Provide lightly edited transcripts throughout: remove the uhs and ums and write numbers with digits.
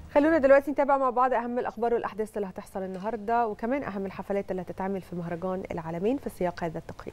خلونا دلوقتي نتابع مع بعض أهم الأخبار والأحداث اللي هتحصل النهاردة، وكمان أهم الحفلات اللي هتتعمل في مهرجان العالمين في سياق هذا التقرير.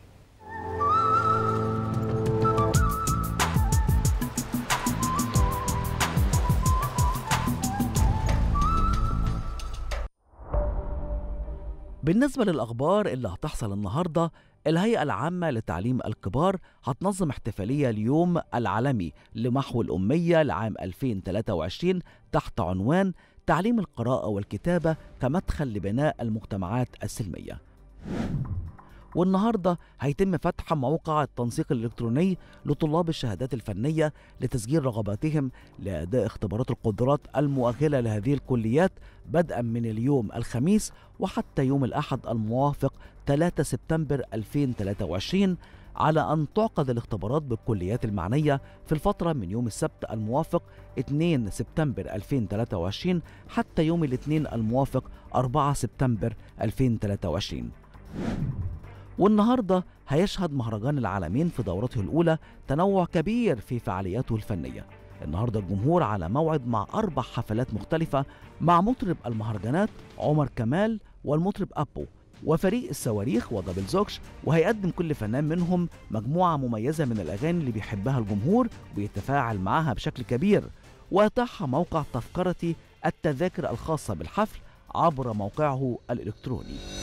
بالنسبة للأخبار اللي هتحصل النهاردة، الهيئة العامة لتعليم الكبار هتنظم احتفالية اليوم العالمي لمحو الأمية لعام 2023 تحت عنوان تعليم القراءة والكتابة كمدخل لبناء المجتمعات السلمية. والنهاردة هيتم فتح موقع التنسيق الإلكتروني لطلاب الشهادات الفنية لتسجيل رغباتهم لأداء اختبارات القدرات المؤهلة لهذه الكليات بدءا من اليوم الخميس وحتى يوم الأحد الموافق 3 سبتمبر 2023، على أن تعقد الاختبارات بالكليات المعنية في الفترة من يوم السبت الموافق 2 سبتمبر 2023 حتى يوم الاثنين الموافق 4 سبتمبر 2023. والنهارده هيشهد مهرجان العالمين في دورته الأولى تنوع كبير في فعالياته الفنية. النهارده الجمهور على موعد مع 4 حفلات مختلفة مع مطرب المهرجانات عمر كمال والمطرب أبو وفريق الصواريخ ودبل زوكش، وهيقدم كل فنان منهم مجموعة مميزة من الأغاني اللي بيحبها الجمهور ويتفاعل معها بشكل كبير. ويتاح موقع تذكرة التذاكر الخاصة بالحفل عبر موقعه الإلكتروني.